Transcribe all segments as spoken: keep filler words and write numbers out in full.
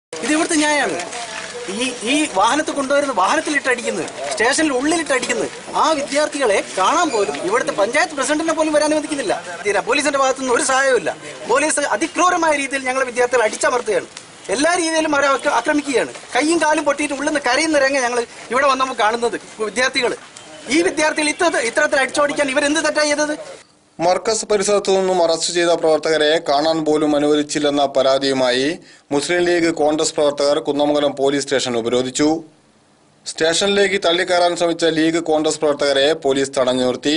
ഇത് ഇവിടുത്തെ ന്യായമാണ്. ഈ ഈ വാഹനത്തിൽ കൊണ്ടുവരുന്ന വാഹനത്തിലിട്ട് അടിക്കുന്നത്, സ്റ്റേഷനിൽ ഉള്ളിലിട്ട് അടിക്കുന്നത്, ആ വിദ്യാർത്ഥികളെ കാണാൻ പോലും ഇവിടുത്തെ പഞ്ചായത്ത് പ്രസിഡന്റിനെ പോലും വരാൻ അനുവദിക്കുന്നില്ല. തീരാ പോലീസിന്റെ ഭാഗത്തുനിന്ന് ഒരു സഹായവുമില്ല. പോലീസ് അതിക്രൂരമായ രീതിയിൽ ഞങ്ങളെ വിദ്യാർത്ഥികൾ അടിച്ചമർത്തുകയാണ്. എല്ലാ രീതിയിലും അവരെ ആക്രമിക്കുകയാണ്. കയ്യും കാലും പൊട്ടിയിട്ട് ഉള്ളിൽ നിന്ന് കരയുന്ന രംഗം ഞങ്ങൾ ഇവിടെ വന്നപ്പോൾ കാണുന്നത്. വിദ്യാർത്ഥികൾ ഈ വിദ്യാർത്ഥികൾ ഇത്ര ഇത്തരത്തിൽ അടിച്ചോടിക്കാൻ ഇവരെന്ത് തെറ്റാണ് ചെയ്തത്? മർക്കസ് പരിസരത്തു നിന്നും അറസ്റ്റ് ചെയ്ത പ്രവർത്തകരെ കാണാൻ പോലും അനുവദിച്ചില്ലെന്ന പരാതിയുമായി മുസ്ലിം ലീഗ് കോൺഗ്രസ് പ്രവർത്തകർ കുന്നമംഗലം പോലീസ് സ്റ്റേഷൻ ഉപരോധിച്ചു. സ്റ്റേഷനിലേക്ക് തള്ളിക്കയറാൻ ശ്രമിച്ച ലീഗ് കോൺഗ്രസ് പ്രവർത്തകരെ പോലീസ് തടഞ്ഞു നിർത്തി.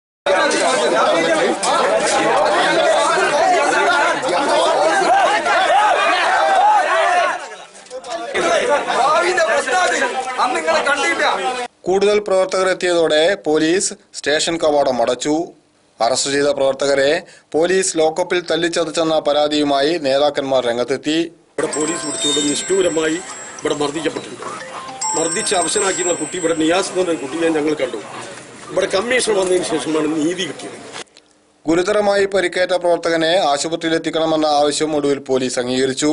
കൂടുതൽ പ്രവർത്തകർ എത്തിയതോടെ പോലീസ് സ്റ്റേഷൻ കവാടം അടച്ചു. അറസ്റ്റ് ചെയ്ത പ്രവർത്തകരെ പോലീസ് ലോക്കപ്പിൽ തല്ലിച്ചതച്ചെന്ന പരാതിയുമായി നേതാക്കന്മാർ രംഗത്തെത്തി. ഇവിടെ പോലീസ് പിടിച്ചുകൊണ്ട് നിഷ്ഠൂരമായി ഇവിടെ മർദ്ദിക്കപ്പെട്ടിട്ടുണ്ട്. മർദ്ദിച്ച് അവശനാക്കിയുള്ള കുട്ടി ഇവിടെ നിയാസ് എന്ന കുട്ടിയെ ഞങ്ങൾ കണ്ടു. ഇവിടെ കമ്മീഷൻ വന്നതിന് ശേഷമാണ് നീതി കിട്ടിയത്. ഗുരുതരമായി പരിക്കേറ്റ പ്രവർത്തകനെ ആശുപത്രിയിലെത്തിക്കണമെന്ന ആവശ്യം ഒടുവിൽ പോലീസ് അംഗീകരിച്ചു.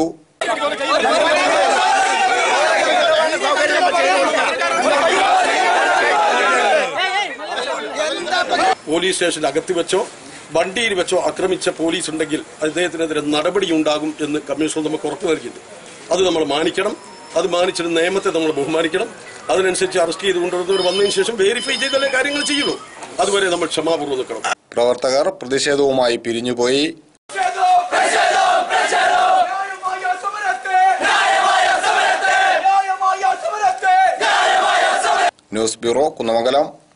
പോലീസ് സ്റ്റേഷനിൽ അകത്ത് വെച്ചോ വണ്ടിയിൽ വെച്ചോ ആക്രമിച്ച പോലീസ് ഉണ്ടെങ്കിൽ അദ്ദേഹത്തിനെതിരെ നടപടി ഉണ്ടാകും എന്ന് കമ്മീഷൻ നമുക്ക് ഉറപ്പു നൽകിയിട്ടുണ്ട്. അത് നമ്മൾ മാനിക്കണം. അത് മാനിച്ചിട്ട് നിയമത്തെ നമ്മൾ ബഹുമാനിക്കണം. അതിനനുസരിച്ച് അറസ്റ്റ് ചെയ്ത് കൊണ്ടുവരുന്നവർ വന്നതിന് ശേഷം വെരിഫൈ ചെയ്തല്ലേ കാര്യങ്ങൾ ചെയ്യുള്ളൂ. അതുവരെ നമ്മൾ ക്ഷമാപൂർവ്വം നിൽക്കണം. പ്രവർത്തകർ പ്രതിഷേധവുമായി പിരിഞ്ഞുപോയി. News bureau Kunnamangalam.